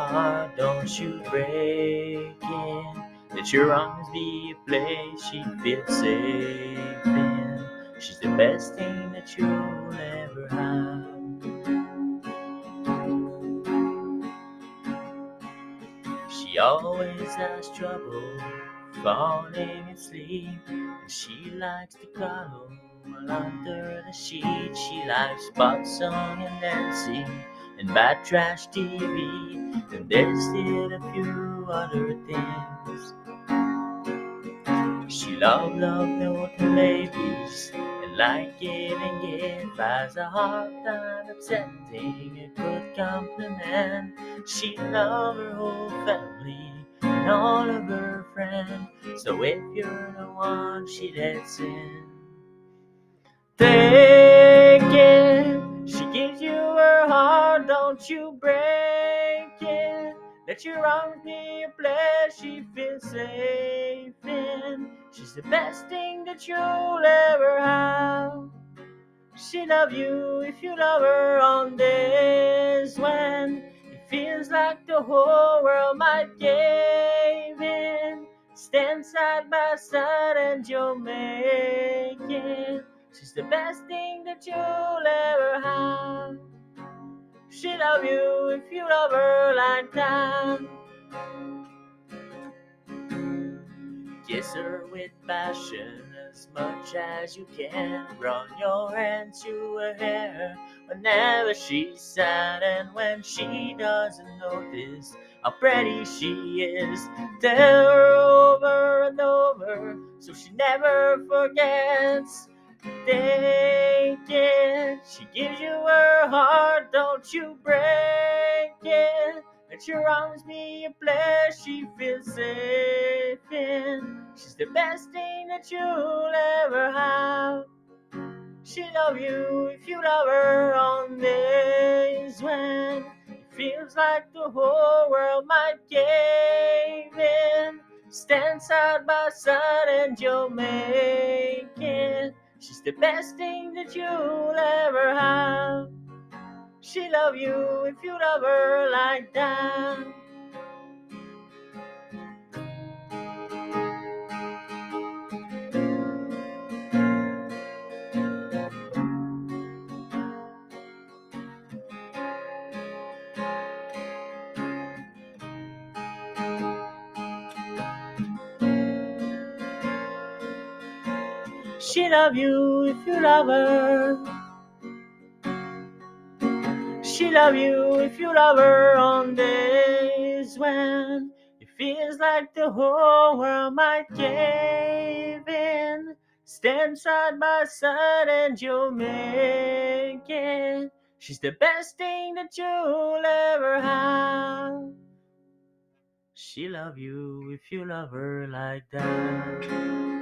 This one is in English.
heart, don't you break it. Let your arms be a place she feels safe in. She's the best thing that you'll ever have. She always has trouble falling asleep, and she likes to cuddle while under the sheet. She likes pop song and dancing and bad trash TV. And there's still a few other things. She love milking babies and like giving gift. Has a hard time accepting a good compliment. She love her whole family and all of her friends. So if you're the one she lets in, take it. She gives you her heart, don't you break it. Let your arms be a place she feels safe in. She's the best thing that you'll ever have. She love you if you love her on days when it feels like the whole world might cave in. Stand side by side and you'll make it. She's the best thing that you'll ever have. She love you if you love her like that. Kiss her with passion as much as you can. Run your hands through her hair whenever she's sad, and when she doesn't notice how pretty she is, tell her over and over so she never forgets. Take it. She gives you her heart, don't you break it. Let your arms be a place she feels safe in. She's the best thing that you'll ever have. She love you if you love her on days when it feels like the whole world might cave in. Stand side by side and you'll make it. She's the best thing that you'll ever have. She love you if you love her like that. She love you if you love her. She love you if you love her on days when it feels like the whole world might cave in. Stand side by side and you'll make it. She's the best thing that you'll ever have. She love you if you love her like that.